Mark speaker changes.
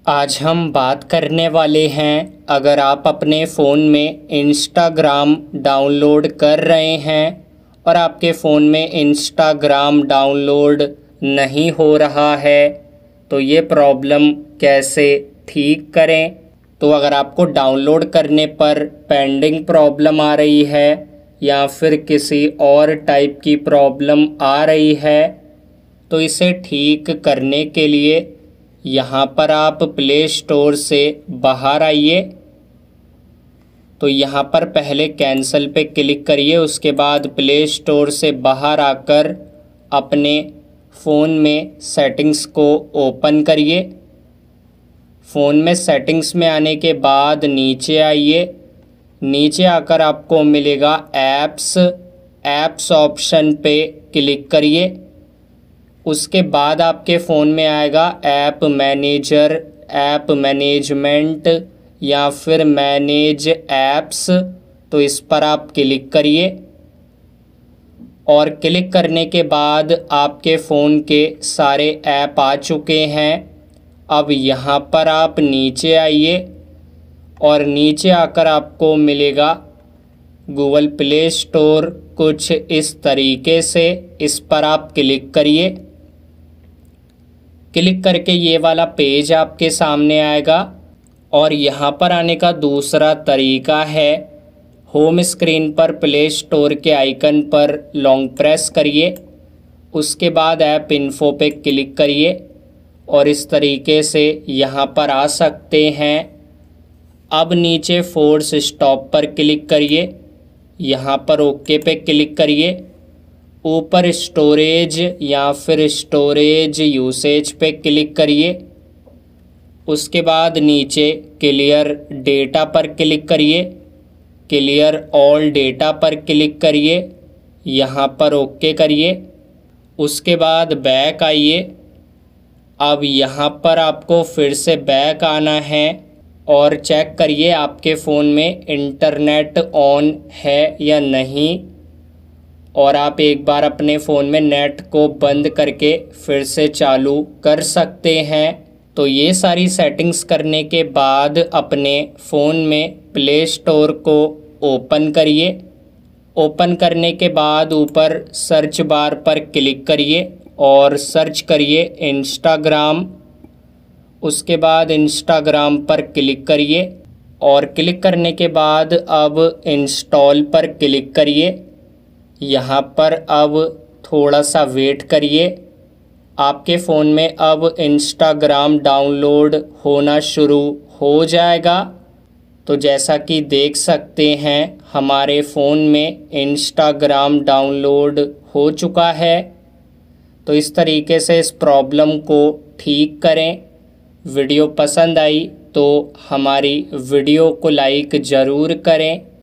Speaker 1: आज हम बात करने वाले हैं, अगर आप अपने फ़ोन में इंस्टाग्राम डाउनलोड कर रहे हैं और आपके फ़ोन में इंस्टाग्राम डाउनलोड नहीं हो रहा है तो ये प्रॉब्लम कैसे ठीक करें। तो अगर आपको डाउनलोड करने पर पेंडिंग प्रॉब्लम आ रही है या फिर किसी और टाइप की प्रॉब्लम आ रही है तो इसे ठीक करने के लिए यहाँ पर आप प्ले स्टोर से बाहर आइए। तो यहाँ पर पहले कैंसिल पे क्लिक करिए, उसके बाद प्ले स्टोर से बाहर आकर अपने फ़ोन में सेटिंग्स को ओपन करिए। फ़ोन में सेटिंग्स में आने के बाद नीचे आइए। नीचे आकर आपको मिलेगा ऐप्स ऑप्शन पे क्लिक करिए। उसके बाद आपके फ़ोन में आएगा ऐप मैनेजर, ऐप मैनेजमेंट या फिर मैनेज ऐप्स। तो इस पर आप क्लिक करिए और क्लिक करने के बाद आपके फ़ोन के सारे ऐप आ चुके हैं। अब यहाँ पर आप नीचे आइए और नीचे आकर आपको मिलेगा गूगल प्ले स्टोर कुछ इस तरीके से। इस पर आप क्लिक करिए। क्लिक करके ये वाला पेज आपके सामने आएगा और यहाँ पर आने का दूसरा तरीका है, होम स्क्रीन पर प्ले स्टोर के आइकन पर लॉन्ग प्रेस करिए, उसके बाद ऐप इन्फो पे क्लिक करिए और इस तरीके से यहाँ पर आ सकते हैं। अब नीचे फोर्स स्टॉप पर क्लिक करिए, यहाँ पर ओके पे क्लिक करिए। ऊपर स्टोरेज या फिर स्टोरेज यूसेज पे क्लिक करिए। उसके बाद नीचे क्लियर डेटा पर क्लिक करिए, क्लियर ऑल डेटा पर क्लिक करिए, यहाँ पर ओके करिए। उसके बाद बैक आइए। अब यहाँ पर आपको फिर से बैक आना है और चेक करिए आपके फ़ोन में इंटरनेट ऑन है या नहीं, और आप एक बार अपने फ़ोन में नेट को बंद करके फिर से चालू कर सकते हैं। तो ये सारी सेटिंग्स करने के बाद अपने फ़ोन में प्ले स्टोर को ओपन करिए। ओपन करने के बाद ऊपर सर्च बार पर क्लिक करिए और सर्च करिए इंस्टाग्राम। उसके बाद इंस्टाग्राम पर क्लिक करिए और क्लिक करने के बाद अब इंस्टॉल पर क्लिक करिए। यहाँ पर अब थोड़ा सा वेट करिए, आपके फ़ोन में अब इंस्टाग्राम डाउनलोड होना शुरू हो जाएगा। तो जैसा कि देख सकते हैं हमारे फ़ोन में इंस्टाग्राम डाउनलोड हो चुका है। तो इस तरीके से इस प्रॉब्लम को ठीक करें। वीडियो पसंद आई तो हमारी वीडियो को लाइक ज़रूर करें।